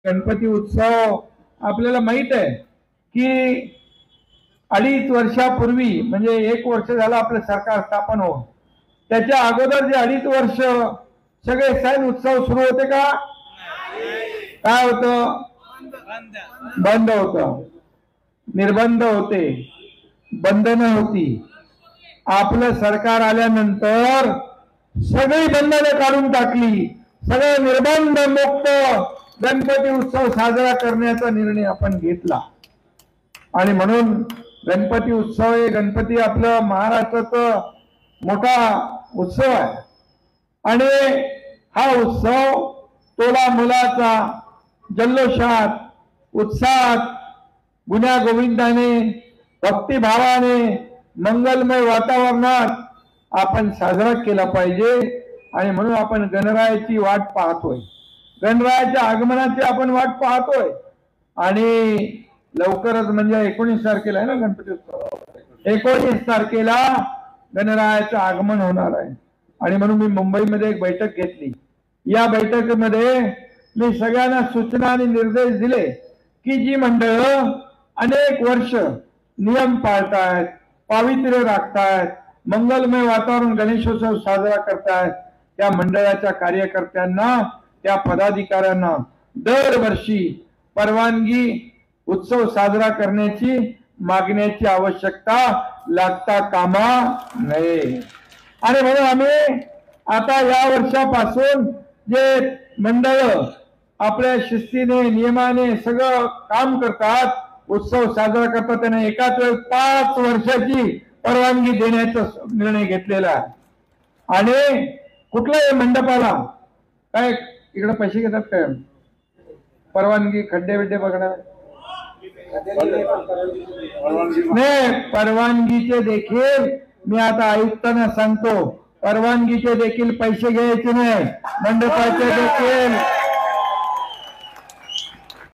गणपती उत्सव आपल्याला माहित आहे की 2.5 वर्षापूर्वी म्हणजे 1 वर्ष झालं आपलं सरकार स्थापन होऊन, त्याच्या अगोदर जे 2.5 वर्ष सगळे सण उत्सव सुरू होते का? काय होतं? बंद होतं, निर्बंध होते, बंधनं होती. आपलं सरकार आल्यानंतर सगळी बंधनं काढून टाकली, सगळे निर्बंध मुक्त गणपती उत्सव साजरा करण्याचा निर्णय आपण घेतला. आणि म्हणून गणपती उत्सव हे गणपती आपलं महाराष्ट्राचा मोठा उत्सव आहे. आणि हा उत्सव तोला मुलाचा जल्लोषात, उत्साहात, गुण्या गोविंदाने, भक्तिभावाने, मंगलमय वातावरणात आपण साजरा केला पाहिजे. आणि म्हणून आपण गणरायाची वाट पाहतोय, गणरायाच्या आगमनाची आपण वाट पाहतोय. आणि लवकरच म्हणजे 19 तारखेला आहे ना गणपती उत्सव, 19 तारखेला गणरायाचं आगमन होणार आहे. आणि म्हणून मी मुंबईमध्ये एक बैठक घेतली. या बैठकीमध्ये मी सगळ्यांना सूचना आणि निर्देश दिले की जी मंडळं अनेक वर्ष नियम पाळतायत, पावित्र्य राखतायत, मंगलमय वातावरण गणेशोत्सव साजरा करतायत, त्या मंडळाच्या कार्यकर्त्यांना, त्या पदाधिकाऱ्यांना दरवर्षी परवानगी उत्सव साजरा करण्याची मागण्याची आवश्यकता लागता कामा नये. आणि म्हणून आम्ही आता या वर्षापासून जे मंडळ आपल्या शिस्तीने, नियमाने सगळं काम करतात, उत्सव साजरा करतात, त्यांना एकाच वेळेस 5 वर्षाची परवानगी देण्याचा निर्णय घेतलेला आहे. आणि कुठल्याही मंडपाला काय इकडे पैसे घेतात काय परवानगी खड्डे बिड्डे बघणार नाही? परवानगीचे देखील मी आता आयुक्तांना सांगतो, परवानगीचे देखील पैसे घ्यायचे नाही, मंडपाचे देखील